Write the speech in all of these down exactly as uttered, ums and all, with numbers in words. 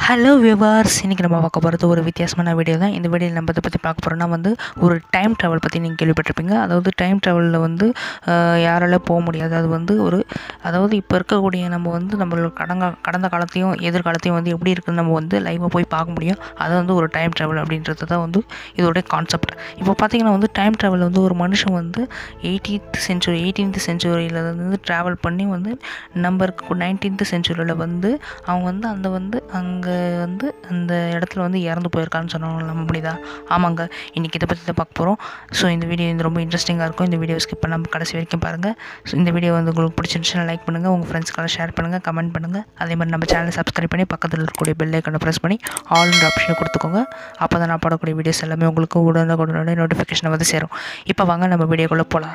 Hello viewers, இன்றைக்கி நம்ம பார்க்க போகிறது ஒரு வித்தியாசமான வீடியோ தான். இந்த வீடியோவில் நம்ம இதை பற்றி பார்க்க போகிறோம்னா வந்து ஒரு டைம் ட்ராவல் பற்றி நீங்கள் கேள்விப்பட்டிருப்பீங்க. அதாவது டைம் ட்ராவலில் வந்து யாரால போக முடியாது. அது வந்து ஒரு அதாவது இப்போ இருக்கக்கூடிய நம்ம வந்து நம்மளோட கடந்த கடந்த காலத்தையும் எதிர்காலத்தையும் வந்து எப்படி இருக்குன்னு நம்ம வந்து லைவாக போய் பார்க்க முடியும். அது வந்து ஒரு டைம் ட்ராவல் அப்படின்றது தான் வந்து இதோடைய கான்செப்ட். இப்போ பார்த்திங்கன்னா வந்து டைம் ட்ராவல் வந்து ஒரு மனுஷன் வந்து எயிட்டீன்த் சென்ச்சுரி எயிட்டீன்த் சென்ச்சுரியில் வந்து ட்ராவல் பண்ணி வந்து நம்பருக்கு நைன்டீன்த் சென்ச்சுரியில் வந்து அவங்க வந்து அந்த வந்து அங்கே வந்து அந்த இடத்துல வந்து இறந்து போயிருக்கான்னு சொன்னாங்க. நம்ப முடியுதா? ஆமாங்க, இன்றைக்கி இதை பற்றி தான் பார்க்க போகிறோம். ஸோ இந்த வீடியோ வந்து ரொம்ப இன்ட்ரெஸ்டிங்காக இருக்கும். இந்த வீடியோ ஸ்கிப் பண்ணாமல் கடைசி வரைக்கும் பாருங்கள். ஸோ இந்த வீடியோ வந்து உங்களுக்கு பிடிச்சிருந்துச்சுன்னா லைக் பண்ணுங்கள், உங்கள் ஃப்ரெண்ட்ஸ்க்கெல்லாம் ஷேர் பண்ணுங்கள், கமெண்ட் பண்ணுங்கள். அதே மாதிரி நம்ம சேனலை சப்ஸ்கிரைப் பண்ணி பக்கத்தில் இருக்கக்கூடிய பெல் ஐக்கனை ப்ரெஸ் பண்ணி ஆல்ன்ற ஆப்ஷனை கொடுத்துக்கோங்க. அப்போ தான் நான் போடக்கூடிய வீடியோஸ் எல்லாமே உங்களுக்கு உடனே நோட்டிஃபிகேஷனை வந்து சேரும். இப்போ வாங்க நம்ம வீடியோக்குள்ளே போகலாம்.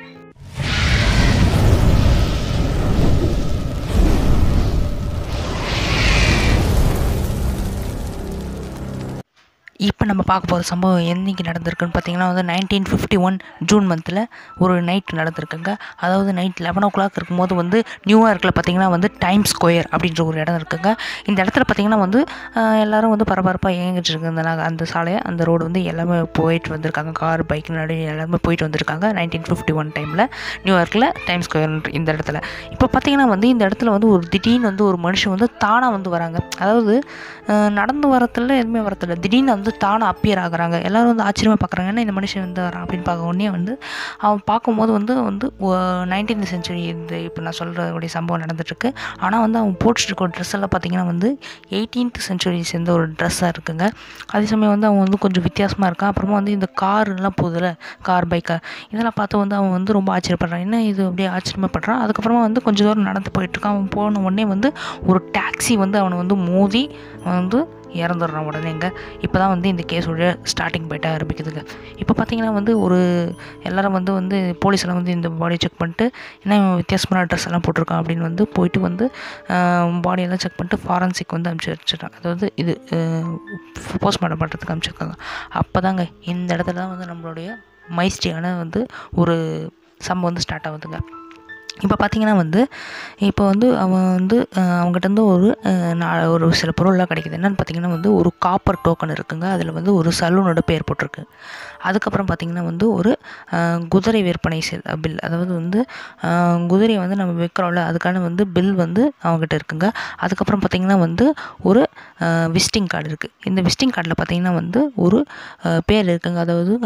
இப்போ நம்ம பார்க்க போகிற சம்பவம் என்றைக்கு நடந்திருக்குன்னு பார்த்தீங்கன்னா வந்து நைன்டீன் ஃபிஃப்டி ஒன் ஜூன் மந்தில் ஒரு நைட் நடந்திருக்குங்க. அதாவது நைட் லெவன் ஓ கிளாக் இருக்கும்போது வந்து நியூயார்க்கில் பார்த்திங்கன்னா வந்து டைம் ஸ்கொயர் அப்படின்ற ஒரு இடம் இருக்குங்க. இந்த இடத்துல பார்த்திங்கன்னா வந்து எல்லோரும் வந்து பரபரப்பாக இயங்கிட்டு இருக்குங்க. அந்த சாலையை அந்த ரோடு வந்து எல்லாமே போயிட்டு வந்திருக்காங்க. கார் பைக் நடுவே எல்லாருமே போயிட்டு வந்திருக்காங்க நைன்டீன் ஃபிஃப்டி ஒன் டைமில் நியூயார்க்கில் டைம் ஸ்கொயர் இந்த இடத்துல. இப்போ பார்த்திங்கன்னா வந்து இந்த இடத்துல வந்து ஒரு திடீர்னு வந்து ஒரு மனுஷன் வந்து தானாக வந்து வராங்க. அதாவது நடந்து வரத்துல எதுவுமே வரதில்லை, திடீர்னு வந்து தானாக அப்பியர் ஆகுறாங்க. எல்லோரும் வந்து ஆச்சரியமாக பார்க்குறாங்க, ஏன்னா இந்த மனுஷன் வந்து வரான் அப்படின்னு பார்க்க உடனே வந்து அவன் பார்க்கும்போது வந்து வந்து நைன்டீன்த் சென்ச்சுரி இந்த இப்போ நான் சொல்கிறக்கூடிய சம்பவம் நடந்துகிட்ருக்கு. ஆனால் வந்து அவன் போட்டுருக்க ட்ரெஸ் எல்லாம் பார்த்திங்கன்னா வந்து எயிட்டீன்த் சென்ச்சுரி சேர்ந்த ஒரு ட்ரெஸ்ஸாக இருக்குங்க. அதே சமயம் வந்து அவன் வந்து கொஞ்சம் வித்தியாசமாக இருக்கான். அப்புறமா வந்து இந்த கார்லாம் போதில் கார் பைக்கை இதெல்லாம் பார்த்து வந்து அவன் வந்து ரொம்ப ஆச்சரியப்படுறான். என்ன இது அப்படியே ஆச்சரியமாக படுறான். அதுக்கப்புறமா வந்து கொஞ்சம் தூரம் நடந்து போயிட்டுருக்கான். அவன் போன உடனே வந்து ஒரு டாக்ஸி வந்து அவனை வந்து மோதி வந்து இறந்துடுறான் உடனேங்க. இப்போ தான் வந்து இந்த கேஸோட ஸ்டார்டிங் போய்ட்டு ஆரம்பிக்குதுங்க. இப்போ பார்த்திங்கன்னா வந்து ஒரு எல்லோரும் வந்து வந்து போலீஸெல்லாம் வந்து இந்த பாடியை செக் பண்ணிட்டு என்ன வித்தியாசமான ட்ரெஸ் எல்லாம் போட்டிருக்கான் அப்படின்னு வந்து போயிட்டு வந்து பாடியெல்லாம் செக் பண்ணிட்டு ஃபாரன்சிக் வந்து அனுப்பிச்சி வச்சுருக்காங்க. அதாவது இது போஸ்ட்மார்ட்டம் பண்ணுறதுக்கு அனுப்பிச்சிருக்காங்க. அப்போ தாங்க இந்த இடத்துல தான் வந்து நம்மளுடைய மைஸ்டியான வந்து ஒரு சம்பவம் வந்து ஸ்டார்ட் ஆகுதுங்க. இப்போ பார்த்திங்கன்னா வந்து இப்போ வந்து அவன் வந்து அவங்ககிட்ட ஒரு ஒரு சில பொருள்லாம் கிடைக்கிது. என்னென்னு பார்த்திங்கன்னா வந்து ஒரு காப்பர் டோக்கன் இருக்குங்க. அதில் வந்து ஒரு சலூனோட பேர் போட்டிருக்கு. அதுக்கப்புறம் பார்த்திங்கன்னா வந்து ஒரு குதிரை விற்பனை செல் பில், அதாவது வந்து குதிரையை வந்து நம்ம விற்கிறோம்ல அதுக்கான வந்து பில் வந்து அவங்ககிட்ட இருக்குங்க. அதுக்கப்புறம் பார்த்திங்கன்னா வந்து ஒரு விசிட்டிங் கார்டு இருக்குது. இந்த விசிட்டிங் கார்டில் பார்த்திங்கன்னா வந்து ஒரு பேர் இருக்குங்க. அதாவது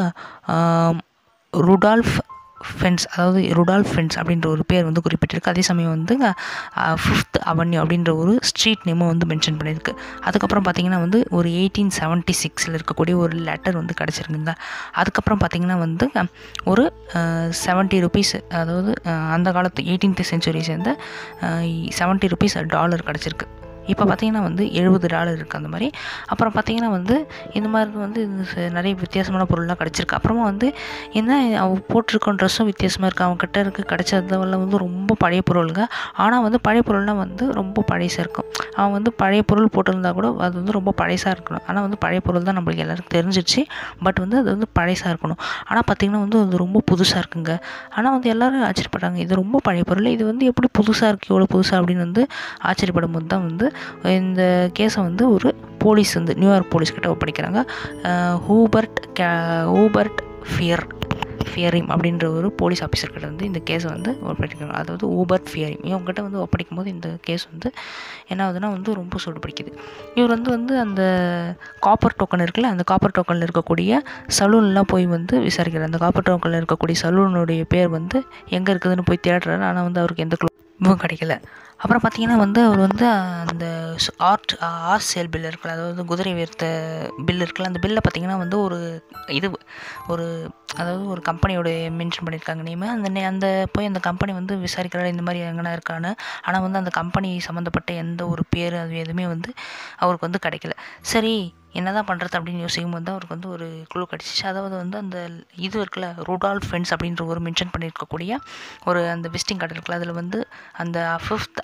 ருடால்ஃப் ஃபென்ஸ், அதாவது ருடால்ஃப் ஃபென்ஸ் அப்படின்ற ஒரு பேர் வந்து குறிப்பிட்டிருக்கு. அதே சமயம் வந்து ஃபிஃப்த் அவென்யூ அப்படின்ற ஒரு ஸ்ட்ரீட் நேமும் வந்து மென்ஷன் பண்ணியிருக்கு. அதுக்கப்புறம் பார்த்திங்கன்னா வந்து ஒரு எயிட்டீன் செவன்ட்டி சிக்ஸில் இருக்கக்கூடிய ஒரு லெட்டர் வந்து கிடச்சிருக்குங்க. அதுக்கப்புறம் பார்த்திங்கன்னா வந்து ஒரு செவன்ட்டி ருபீஸ், அதாவது அந்த காலத்து எயிட்டீன்த் சென்ச்சுரி சேர்ந்த செவன்ட்டி ருபீஸ் டாலர் கிடச்சிருக்கு. இப்போ பார்த்திங்கன்னா வந்து எழுபது டாலர் இருக்குது அந்த மாதிரி. அப்புறம் பார்த்திங்கன்னா வந்து இந்த மாதிரி வந்து நிறைய வித்தியாசமான பொருள்லாம் கிடச்சிருக்கு. அப்புறமா வந்து என்ன அவன் போட்டிருக்க ட்ரெஸ்ஸும் வித்தியாசமாக இருக்குது. அவன் கிட்ட இருக்க கிடச்சதெல்லாம் வந்து ரொம்ப பழைய பொருளுங்க. ஆனால் வந்து பழைய பொருள்னால் வந்து ரொம்ப பழசாக இருக்கும். அவன் வந்து பழைய பொருள் போட்டிருந்தா கூட அது வந்து ரொம்ப பழசாக இருக்கணும். ஆனால் வந்து பழைய பொருள் தான் நம்மளுக்கு எல்லாருக்கும் தெரிஞ்சிடுச்சு. பட் வந்து அது வந்து பழசாக இருக்கணும். ஆனால் பார்த்திங்கன்னா வந்து அது ரொம்ப புதுசாக இருக்குங்க. ஆனால் வந்து எல்லோரும் ஆச்சரியப்படுறாங்க, இது ரொம்ப பழைய பொருள், இது வந்து எப்படி புதுசாக இருக்குது, இவ்வளோ புதுசாக அப்படின்னு வந்து ஆச்சரியப்படும் போது தான் வந்து இந்த கேஸை வந்து ஒரு போலீஸ் வந்து நியூயார்க் போலீஸ் கிட்ட ஒப்படைக்கிறாங்க. ஹூபர்ட் கே ஹூபர்ட் ஃபியர் ஃபியரிம் அப்படின்ற ஒரு போலீஸ் ஆஃபீஸர்கிட்ட வந்து இந்த கேஸை வந்து ஒப்படைக்கிறாங்க. அதாவது ஊபர்ட் ஃபியரிம் இவங்ககிட்ட வந்து ஒப்படைக்கும் போது இந்த கேஸ் வந்து என்ன ஆகுதுன்னா வந்து ரொம்ப சூடு பிடிக்குது. இவர் வந்து வந்து அந்த காப்பர் டோக்கன் இருக்குல்ல, அந்த காப்பர் டோக்கனில் இருக்கக்கூடிய சலூன்லாம் போய் வந்து விசாரிக்கிறார். அந்த காப்பர் டோக்கனில் இருக்கக்கூடிய சலூனுடைய பேர் வந்து எங்கே இருக்குதுன்னு போய் தேடுறாரு. ஆனால் வந்து அவருக்கு எந்த க்ளூவும் கிடைக்கல. அப்புறம் பார்த்திங்கன்னா வந்து அவர் வந்து அந்த ஆர்ட் ஆர்ட் சேல் பில் இருக்குல்ல, அதாவது குதிரை விற்ற பில் இருக்குல்ல, அந்த பில்லை பார்த்திங்கன்னா வந்து ஒரு இது ஒரு அதாவது ஒரு கம்பெனியோட மென்ஷன் பண்ணியிருக்காங்க நேமு. அந்த நே அந்த போய் அந்த கம்பெனி வந்து விசாரிக்கிறாரு இந்த மாதிரி எங்கன்னா இருக்கான்னு. ஆனால் வந்து அந்த கம்பெனி சம்மந்தப்பட்ட எந்த ஒரு பேர் அது எதுவுமே வந்து அவருக்கு வந்து கிடைக்கல. சரி என்ன தான் பண்ணுறது அப்படின்னு யோசிக்கும் போது தான் அவருக்கு வந்து ஒரு குழு கிடச்சிச்சு. அதாவது வந்து அந்த இது இருக்குல்ல, ருடால்ஃப் ஃபென்ஸ் அப்படின்ற ஒரு மென்ஷன் பண்ணியிருக்கக்கூடிய ஒரு அந்த விசிட்டிங் கார்டு இருக்குல்ல, அதில் வந்து அந்த ஃபிஃப்த்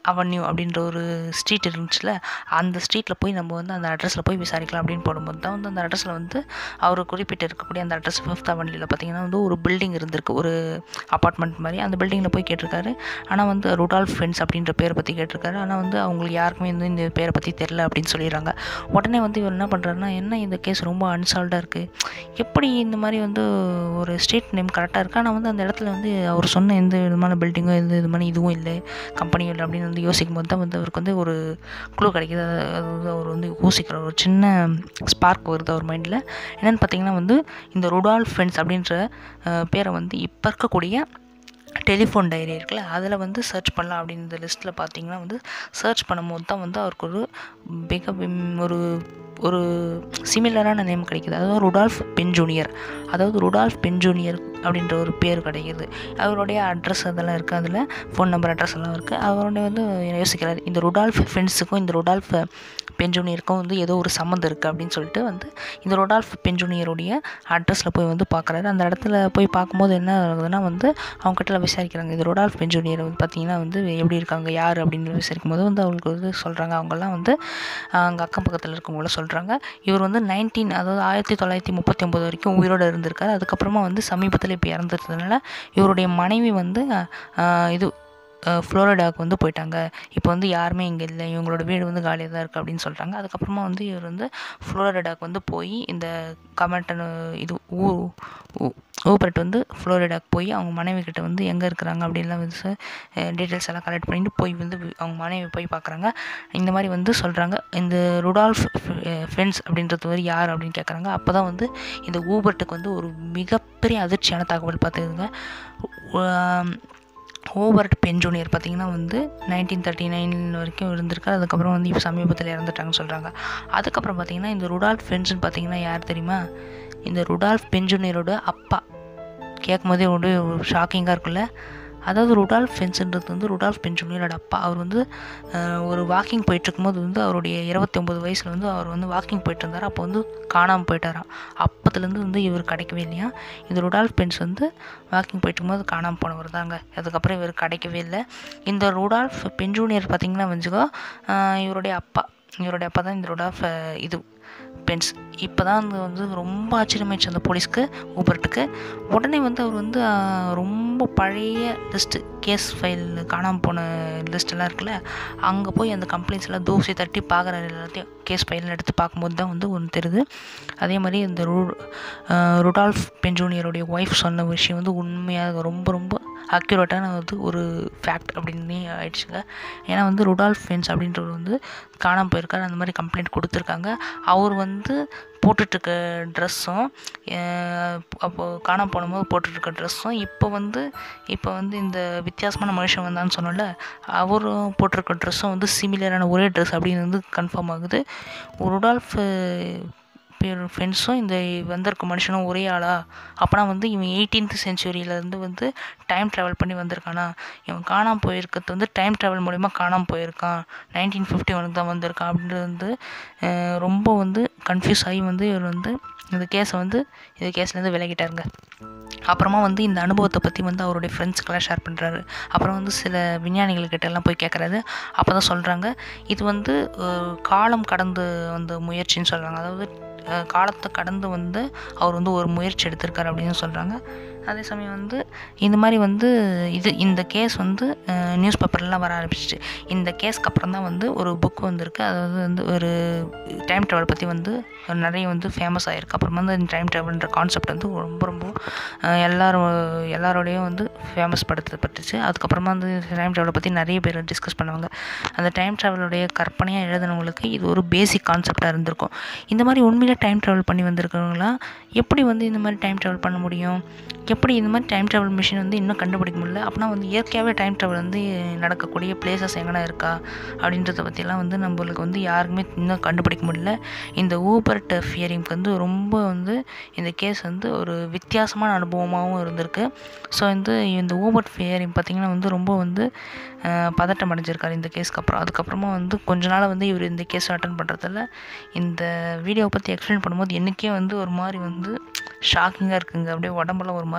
அவென்யூ அப்படின்ற ஒரு ஸ்ட்ரீட் இருந்துச்சுல, அந்த ஸ்ட்ரீட்டில் போய் நம்ம வந்து அந்த அட்ரஸில் போய் விசாரிக்கலாம் அப்படின்னு போடும்போது தான் வந்து அந்த அட்ரஸில் வந்து அவர் குறிப்பிட்டு இருக்கக்கூடிய அந்த அட்ரஸ் ஃபிஃப்த் அவென்யூவில் பார்த்திங்கன்னா வந்து ஒரு பில்டிங் இருந்திருக்கு, ஒரு அப்பார்ட்மெண்ட் மாதிரி. அந்த பில்டிங்கில் போய் கேட்டிருக்காரு. ஆனால் வந்து ருடால்ஃப் ஃபென்ஸ் அப்படின்ற பேரை பற்றி கேட்டிருக்காரு. ஆனால் வந்து அவங்களுக்கு யாருக்குமே வந்து இந்த பேரை பற்றி தெரில அப்படின்னு சொல்லிடுறாங்க. உடனே வந்து இவர் என்ன பண்ணுறாருன்னா, என்ன இந்த கேஸ் ரொம்ப அன்சால்வ்டாக இருக்குது, எப்படி இந்த மாதிரி வந்து ஒரு ஸ்ட்ரீட் நேம் கரெக்டாக இருக்குது, ஆனால் வந்து அந்த இடத்துல வந்து அவர் சொன்ன எந்த விதமான பில்டிங்கும் எந்த விதமான இதுவும் இல்லை, கம்பெனியும் இல்லை அப்படின்னு வந்து யோசிக்கும் போது தான் வந்து அவருக்கு வந்து ஒரு க்ளூ கிடைக்கிது. அதாவது அவர் வந்து யோசிக்கிற ஒரு சின்ன ஸ்பார்க் வருது அவர் மைண்டில். என்னென்னு பார்த்தீங்கன்னா வந்து இந்த ருடால்ஃப் ஃபென்ஸ் அப்படின்ற பேரை வந்து இப்போ இருக்கக்கூடிய டெலிஃபோன் டைரி இருக்குல்ல, அதில் வந்து சர்ச் பண்ணலாம் அப்படின்ற லிஸ்ட்டில் பார்த்தீங்கன்னா வந்து சர்ச் பண்ணும்போது தான் வந்து அவருக்கு ஒரு மிக ஒரு ஒரு சிமிலரான நேம் கிடைக்கிது. அதாவது ருடால்ஃப் பென் ஜூனியர், அதாவது ருடால்ஃப் பென் ஜூனியர் அப்படின்ற ஒரு பேர் கிடைக்கிது. அவருடைய அட்ரஸ் அதெல்லாம் இருக்குது, அதில் ஃபோன் நம்பர் அட்ரஸ் எல்லாம் இருக்குது. அவருடைய வந்து யோசிக்கிறார், இந்த ருடால்ஃப் ஃபென்ஸுக்கும் இந்த ருடால்ஃப் பென் ஜூனியருக்கும் வந்து ஏதோ ஒரு சம்மந்தம் இருக்குது அப்படின்னு சொல்லிட்டு வந்து இந்த ருடால்ஃப் பென் ஜூனியருடைய அட்ரஸில் போய் வந்து பார்க்குறாரு. அந்த இடத்துல போய் பார்க்கும்போது என்ன ஆகுதுன்னா வந்து அவங்ககிட்ட விசாரிக்கிறாங்க, இந்த ருடால்ஃப் பென் ஜூனியர் வந்து பார்த்திங்கன்னா வந்து எப்படி இருக்காங்க, யார் அப்படின்னு விசாரிக்கும் போது வந்து அவங்களுக்கு வந்து சொல்கிறாங்க, அவங்கெல்லாம் வந்து அங்கே அக்கம் பக்கத்தில் இருக்கவங்கள சொல்கிறாங்க, இவர் வந்து நைன்டீன் அதாவது ஆயிரத்தி தொள்ளாயிரத்தி முப்பத்தி ஒம்பது வரைக்கும் உயிரோடு இருந்திருக்காரு. அதுக்கப்புறமா வந்து சமீபத்தில் இப்போ இறந்துருந்ததுனால இவருடைய மனைவி வந்து இது ஃப்ளோரிடாவுக்கு வந்து போயிட்டாங்க. இப்போ வந்து யாருமே இங்கே இல்லை, இவங்களோட வீடு வந்து காலியாக தான் இருக்குது அப்படின்னு சொல்கிறாங்க. அதுக்கப்புறமா வந்து இவர் வந்து ஃப்ளோரிடாவுக்கு வந்து போய் இந்த கமெண்டன் இது ஊ ஊபர்ட் வந்து ஃப்ளோரிடாவுக்கு போய் அவங்க மனைவி கிட்ட வந்து எங்கே இருக்கிறாங்க அப்படின்லாம் வந்து டீட்டெயில்ஸ் எல்லாம் கலெக்ட் பண்ணிட்டு போய் வந்து அவங்க மனைவி போய் பார்க்குறாங்க. இந்த மாதிரி வந்து சொல்கிறாங்க, இந்த ருடால்ஃப் ஃபென்ஸ் அப்படின்றது வந்து யார் அப்படின்னு கேட்குறாங்க. அப்போ தான் வந்து இந்த ஊபர்ட்டுக்கு வந்து ஒரு மிகப்பெரிய அதிர்ச்சியான தகவல் பார்த்துக்குங்க. ஊபர்ட் பென் ஜூனியர் பார்த்திங்கன்னா வந்து நைன்டீன் தேர்ட்டி நைன் வரைக்கும் இருந்திருக்காரு. அதுக்கப்புறம் வந்து இப்போ சமீபத்தில் இறந்துட்டாங்கன்னு சொல்கிறாங்க. அதுக்கப்புறம் பார்த்திங்கன்னா இந்த ருடால்ஃப் ஃபென்ஸ்னு பார்த்திங்கன்னா யார் தெரியுமா, இந்த ருடால்ஃப் பென் ஜூனியரோட அப்பா. கேட்கும் போதே ஒரு ஷாக்கிங்காக இருக்குல்ல. அதாவது ருடால்ஃப் ஃபென்ஸ்ன்றது வந்து ருடால்ஃப் பென் ஜூனியரோட அப்பா. அவர் வந்து ஒரு வாக்கிங் போயிட்டுருக்கும்போது வந்து அவருடைய இருபத்தி ஒம்பது வயசில் வந்து அவர் வந்து வாக்கிங் போயிட்டு இருந்தார். அப்போ வந்து காணாமல் போயிட்டாராம். அப்போத்துலேருந்து வந்து இவர் கிடைக்கவே இல்லையா. இந்த ருடால்ஃப் ஃபென்ஸ் வந்து வாக்கிங் போயிட்டு இருக்கும்போது காணாமல் போனவர் தாங்க. அதுக்கப்புறம் இவர் கிடைக்கவே இல்லை. இந்த ருடால்ஃப் பென் ஜூனியர் பார்த்திங்கன்னா வச்சுக்கோ, இவருடைய அப்பா இவருடைய அப்பா தான் இந்த ருடால்ஃப் இது பென்ஸ். இப்போ தான் வந்து ரொம்ப ஆச்சரியமாயிடுச்சு அந்த போலீஸ்க்கு, ஊபர்ட்டுக்கு. உடனே வந்து அவர் வந்து ரொம்ப பழைய லிஸ்ட்டு, கேஸ் ஃபைல் காணாமல் போன லிஸ்ட்டெல்லாம் இருக்குல்ல, அங்கே போய் அந்த கம்ப்ளைண்ட்ஸ் எல்லாம் தூசி தட்டி பார்க்குற எல்லாத்தையும் கேஸ் ஃபைல் எடுத்து பார்க்கும்போது தான் வந்து ஒன்று தெரியுது. அதே மாதிரி இந்த ரு ருடால்ஃப் பென் ஜூனியருடைய ஒய்ஃப் சொன்ன விஷயம் வந்து உண்மையாக ரொம்ப ரொம்ப அக்யூரேட்டான வந்து ஒரு ஃபேக்ட் அப்படின்னு ஆயிடுச்சுங்க. ஏன்னா வந்து ருடால்ஃப் ஃபென்ஸ் அப்படின்றவர் வந்து காணாமல் போயிருக்காரு, அந்த மாதிரி கம்ப்ளைண்ட் கொடுத்துருக்காங்க. அவர் வந்து போட்டுட்ருக்க ட்ரெஸ்ஸும் அப்போது காணாமல் போனும்போது போட்டுட்ருக்க ட்ரெஸ்ஸும் இப்போ வந்து இப்போ வந்து இந்த வித்தியாசமான மனுஷன் வந்தான்னு சொன்னோம்ல, அவரும் போட்டிருக்க ட்ரெஸ்ஸும் வந்து சிமிலரான ஒரே ட்ரெஸ் அப்படின்னு வந்து கன்ஃபார்ம் ஆகுது. ருடால்ஃப் ஃப்ரெண்ட்ஸும் இந்த வந்திருக்க மனுஷனும் ஒரே ஆளா, அப்போனா வந்து இவன் எயிட்டீன்த் சென்ச்சுரியிலேருந்து வந்து டைம் ட்ராவல் பண்ணி வந்திருக்கானா, இவன் காணாமல் போயிருக்கிறது வந்து டைம் ட்ராவல் மூலிமா காணாமல் போயிருக்கான், நைன்டீன் ஃபிஃப்டி ஒனுக்கு தான் வந்திருக்கான் அப்படின்றது வந்து ரொம்ப வந்து கன்ஃபியூஸ் ஆகி வந்து இவர் வந்து இந்த கேஸை வந்து இந்த கேஸ்லேருந்து விலகிட்டாருங்க. அப்புறமா வந்து இந்த அனுபவத்தை பற்றி வந்து அவருடைய ஃப்ரெண்ட்ஸ்க்கெல்லாம் ஷேர் பண்ணுறாரு. அப்புறம் வந்து சில விஞ்ஞானிகள்கிட்ட எல்லாம் போய் கேட்குறாரு. அப்போ தான் சொல்கிறாங்க, இது வந்து காலம் கடந்து வந்த முயற்சின்னு சொல்கிறாங்க. அதாவது காலத்தை கடந்து வந்து அவர் வந்து ஒரு முயற்சி எடுத்திருக்காரு அப்படின்னு சொல்கிறாங்க. அதே சமயம் வந்து இந்த மாதிரி வந்து இது இந்த கேஸ் வந்து நியூஸ் பேப்பர்லாம் வர ஆரம்பிச்சிச்சு. இந்த கேஸ்க்கு அப்புறம் தான் வந்து ஒரு புக் வந்திருக்கு. அதாவது வந்து ஒரு டைம் ட்ராவல் பற்றி வந்து நிறைய வந்து ஃபேமஸ் ஆகிருக்கு. அப்புறமா வந்து இந்த டைம் ட்ராவல்ன்ற கான்செப்ட் வந்து ரொம்ப ரொம்ப எல்லாரும் எல்லாரோடையும் வந்து ஃபேமஸ் படுத்தப்பட்டுச்சு. அதுக்கப்புறமா வந்து டைம் ட்ராவலை பற்றி நிறைய பேர் டிஸ்கஸ் பண்ணுவாங்க. அந்த டைம் ட்ராவலுடைய கற்பனையாக எழுதினவங்களுக்கு இது ஒரு பேசிக் கான்செப்டாக இருந்திருக்கும். இந்த மாதிரி உண்மையிலே டைம் ட்ராவல் பண்ணி வந்திருக்கிறவங்களாம் எப்படி வந்து இந்த மாதிரி டைம் ட்ராவல் பண்ண முடியும், எப்படி இந்த மாதிரி டைம் ட்ராவல் மிஷின் வந்து இன்னும் கண்டுபிடிக்க முடியல, அப்படின்னா வந்து இயற்கையாகவே டைம் ட்ராவல் வந்து நடக்கக்கூடிய பிளேசஸ் எங்கன்னா இருக்கா அப்படின்றத பற்றிலாம் வந்து நம்மளுக்கு வந்து யாருக்குமே இன்னும் கண்டுபிடிக்க முடியல. இந்த ஊபர்ட் ஃபியரிங்க்கு வந்து ரொம்ப வந்து இந்த கேஸ் வந்து ஒரு வித்தியாசமான அனுபவமாகவும் இருந்திருக்கு. ஸோ வந்து இந்த ஊபர்ட் ஃபியரிங் பார்த்திங்கன்னா வந்து ரொம்ப வந்து பதட்டம் அடைஞ்சிருக்காரு இந்த கேஸ்க்கு அப்புறம். அதுக்கப்புறமா வந்து கொஞ்ச நாள் வந்து இவர் இந்த கேஸ் அட்டன் பண்ணுறதில்ல. இந்த வீடியோவை பற்றி எக்ஸ்பிளைன் பண்ணும்போது எனக்கே வந்து ஒரு மாதிரி வந்து ஷாக்கிங்காக இருக்குங்க. அப்படியே உடம்பெல்லாம் ஒரு மாதிரி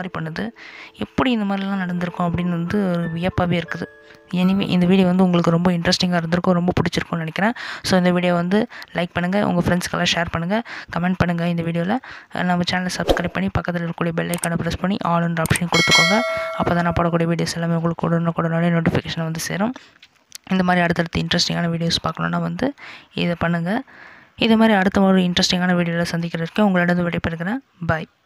மாதிரி பண்ணுது. எப்படி இந்த மாதிரிலாம் நடந்திருக்கும் அப்படின்னு வந்து ஒரு வியப்பாகவே இருக்குது. எனிவே இந்த வீடியோ வந்து உங்களுக்கு ரொம்ப இன்ட்ரெஸ்டிங்காக இருந்திருக்கும், ரொம்ப பிடிச்சிருக்கும்னு நினைக்கிறேன். ஸோ இந்த வீடியோ வந்து லைக் பண்ணுங்கள், உங்கள் ஃப்ரெண்ட்ஸ்க்கெல்லாம் ஷேர் பண்ணுங்கள், கமெண்ட் பண்ணுங்கள். இந்த வீடியோவில் நம்ம சேனலை சப்ஸ்கிரைப் பண்ணி பக்கத்தில் இருக்கக்கூடிய பெல் ஐக்கானை ப்ரெஸ் பண்ணி ஆல்ன்ற ஆப்ஷன் கொடுத்துக்கோங்க. அப்போ தான் நான் போடக்கூடிய வீடியோஸ் எல்லாமே உங்களுக்கு உடனுக்குடனே நோட்டிஃபிகேஷன் வந்து சேரும். இந்த மாதிரி அடுத்தடுத்து இன்ட்ரெஸ்டிங்கான வீடியோஸ் பார்க்கணுன்னா வந்து இதை பண்ணுங்கள். இது மாதிரி அடுத்த ஒரு இன்ட்ரெஸ்டிங்கான வீடியோவில் சந்திக்கிறதுக்கு உங்களிடம் விடைபெறுகிறேன். பாய்.